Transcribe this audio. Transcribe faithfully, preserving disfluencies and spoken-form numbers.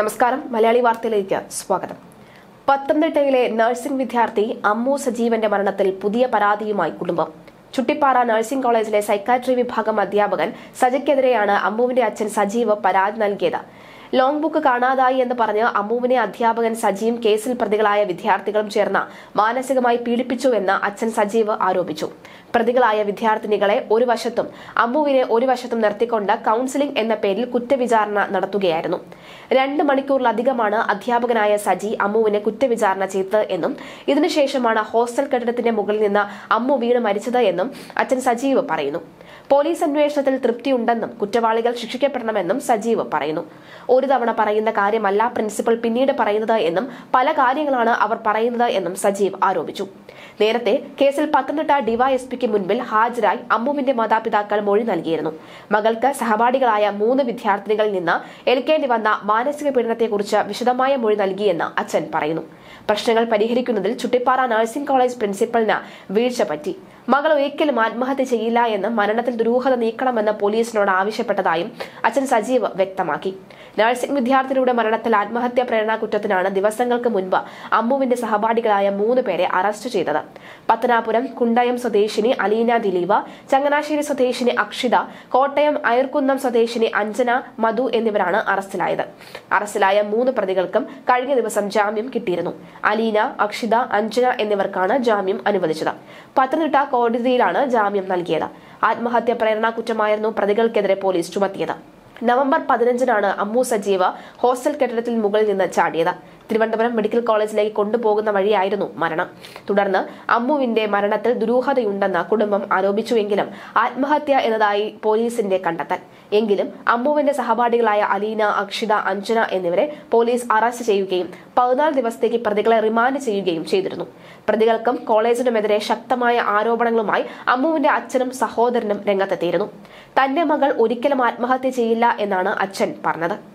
നമസ്കാരം, മലയാളി വാർത്തയിലേക്ക് സ്വാഗതം. പത്തനംതിട്ടയിലെ നഴ്സിംഗ് വിദ്യാർത്ഥി അമ്മു സജീവന്റെ മരണത്തിൽ പുതിയ പരാതിയുമായി കുടുംബം. ചുട്ടിപ്പാറ നഴ്സിംഗ് കോളേജിലെ സൈക്കാട്രി വിഭാഗം അധ്യാപകൻ സജിക്കെതിരെയാണ് അമ്മുവിന്റെ അച്ഛൻ സജീവ് പരാതി നൽകിയത്. ലോങ് ബുക്ക് കാണാതായി എന്ന് പറഞ്ഞ് അമ്മുവിനെ അധ്യാപകൻ സജീവും കേസിൽ പ്രതികളായ വിദ്യാർത്ഥികളും ചേർന്ന് മാനസികമായി പീഡിപ്പിച്ചുവെന്ന് അച്ഛൻ സജീവ് ആരോപിച്ചു. പ്രതികളായ വിദ്യാർത്ഥിനികളെ ഒരു വശത്തും അമ്മുവിനെ ഒരു വശത്തും നിർത്തിക്കൊണ്ട് കൌൺസിലിംഗ് എന്ന പേരിൽ കുറ്റവിചാരണ നടത്തുകയായിരുന്നു. രണ്ട് മണിക്കൂറിലധികമാണ് അധ്യാപകനായ സജി അമ്മുവിനെ കുറ്റവിചാരണ ചെയ്തത് എന്നും ഇതിനുശേഷമാണ് ഹോസ്റ്റൽ കെട്ടിടത്തിന്റെ മുകളിൽ നിന്ന് അമ്മു വീണ് മരിച്ചത് എന്നും അച്ഛൻ സജീവ് പറയുന്നു. പോലീസ് അന്വേഷണത്തിൽ തൃപ്തിയുണ്ടെന്നും കുറ്റവാളികൾ ശിക്ഷിക്കപ്പെടണമെന്നും സജീവ് പറയുന്നു. ഒരു തവണ പറയുന്ന കാര്യമല്ല പ്രിൻസിപ്പൽ പിന്നീട് പറയുന്നത് എന്നും പല കാര്യങ്ങളാണ് അവർ പറയുന്നത് എന്നും സജീവ് ആരോപിച്ചു. നേരത്തെ കേസിൽ പത്തനംതിട്ട ഡിവൈഎസ്പിക്ക് മുൻപിൽ ഹാജരായി അമ്മുവിന്റെ മാതാപിതാക്കൾ മൊഴി നൽകിയിരുന്നു. മകൾക്ക് സഹപാഠികളായ മൂന്ന് വിദ്യാർത്ഥിനികളിൽ നിന്ന് ഏൽക്കേണ്ടി വന്ന മാനസിക പീഡനത്തെക്കുറിച്ച് വിശദമായ മൊഴി നൽകിയെന്ന് അച്ഛൻ പറയുന്നു. പ്രശ്നങ്ങൾ പരിഹരിക്കുന്നതിൽ ചുട്ടിപ്പാറ നഴ്സിംഗ് കോളേജ് പ്രിൻസിപ്പലിന് വീഴ്ച പറ്റി. മകൾ ഒരിക്കലും ആത്മഹത്യ ചെയ്യില്ല എന്നും മരണത്തിൽ ദുരൂഹത നീക്കണമെന്ന് പോലീസിനോട് ആവശ്യപ്പെട്ടതായും അച്ഛൻ സജീവ് വ്യക്തമാക്കി. നഴ്സിംഗ് വിദ്യാർത്ഥിനിയുടെ മരണത്തിൽ ആത്മഹത്യാ പ്രേരണാ കുറ്റത്തിനാണ് ദിവസങ്ങൾക്ക് മുൻപ് അമ്മുവിന്റെ സഹപാഠികളായ മൂന്ന് പേരെ അറസ്റ്റ് ചെയ്തത്. പത്തനാപുരം കുണ്ടയം സ്വദേശിനി അലീന ദിലീപ്, ചങ്ങനാശ്ശേരി സ്വദേശിനി അക്ഷിത, കോട്ടയം അയർക്കുന്നം സ്വദേശിനി അഞ്ജന, മധു എന്നിവരാണ് അറസ്റ്റിലായത്. അറസ്റ്റിലായ മൂന്ന് പ്രതികൾക്കും കഴിഞ്ഞ ദിവസം ജാമ്യം കിട്ടിയിരുന്നു. അലീന, അക്ഷിത, അഞ്ജന എന്നിവർക്കാണ് ജാമ്യം അനുവദിച്ചത്. പത്തനംതിട്ട കോടതിയിലാണ് ജാമ്യം നൽകിയത്. ആത്മഹത്യാ പ്രേരണാ കുറ്റമായിരുന്നു പ്രതികൾക്കെതിരെ പോലീസ് ചുമത്തിയത്. നവംബർ പതിനഞ്ചിനാണ് അമ്മു സജീവ ഹോസ്റ്റൽ കെട്ടിടത്തിൽ മുകളിൽ നിന്ന് ചാടിയത്. തിരുവനന്തപുരം മെഡിക്കൽ കോളേജിലേക്ക് കൊണ്ടുപോകുന്ന വഴിയായിരുന്നു മരണം. തുടർന്ന് അമ്മുവിന്റെ മരണത്തിൽ ദുരൂഹതയുണ്ടെന്ന് കുടുംബം ആരോപിച്ചുവെങ്കിലും ആത്മഹത്യ എന്നതായി പോലീസിന്റെ കണ്ടെത്തൽ. എങ്കിലും അമ്മുവിന്റെ സഹപാഠികളായ അലീന, അക്ഷിത, അഞ്ജന എന്നിവരെ പോലീസ് അറസ്റ്റ് ചെയ്യുകയും പതിനാല് ദിവസത്തേക്ക് പ്രതികളെ റിമാൻഡ് ചെയ്യുകയും ചെയ്തിരുന്നു. പ്രതികൾക്കും കോളേജിനുമെതിരെ ശക്തമായ ആരോപണങ്ങളുമായി അമ്മുവിന്റെ അച്ഛനും സഹോദരനും രംഗത്തെത്തിയിരുന്നു. തന്റെ മകൾ ഒരിക്കലും ആത്മഹത്യ ചെയ്യില്ല എന്നാണ് അച്ഛൻ പറഞ്ഞത്.